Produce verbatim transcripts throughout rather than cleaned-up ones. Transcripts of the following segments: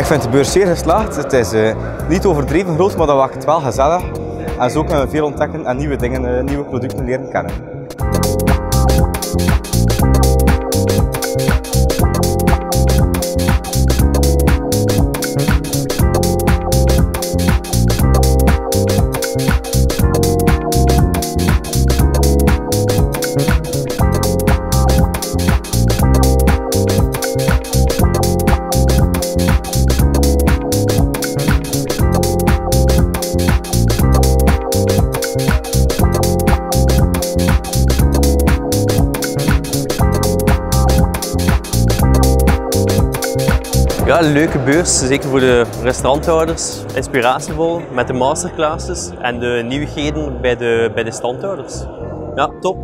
Ik vind de beurs zeer geslaagd. Het is uh, niet overdreven groot, maar dat maakt het wel gezellig. En zo kunnen we veel ontdekken en nieuwe dingen, uh, nieuwe producten leren kennen. Ja, een leuke beurs, zeker voor de restauranthouders. Inspiratievol met de masterclasses en de nieuwigheden bij de, bij de standhouders. Ja, top!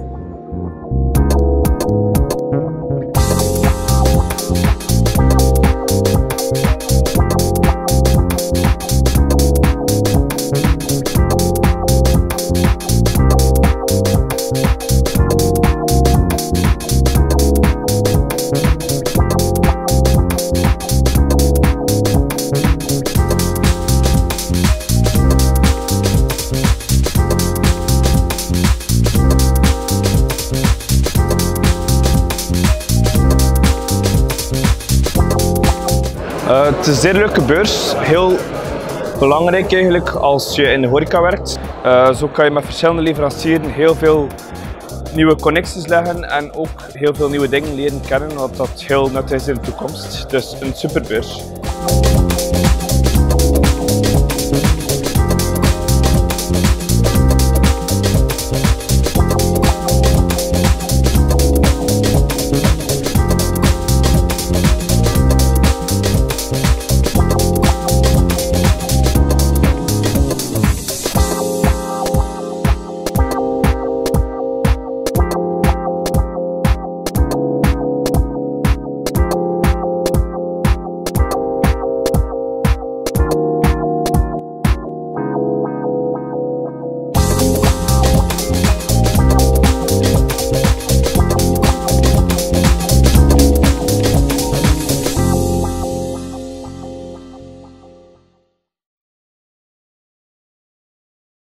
Uh, het is een zeer leuke beurs, heel belangrijk eigenlijk als je in de horeca werkt. Uh, zo kan je met verschillende leveranciers heel veel nieuwe connecties leggen en ook heel veel nieuwe dingen leren kennen, wat dat heel nuttig is in de toekomst. Dus een superbeurs.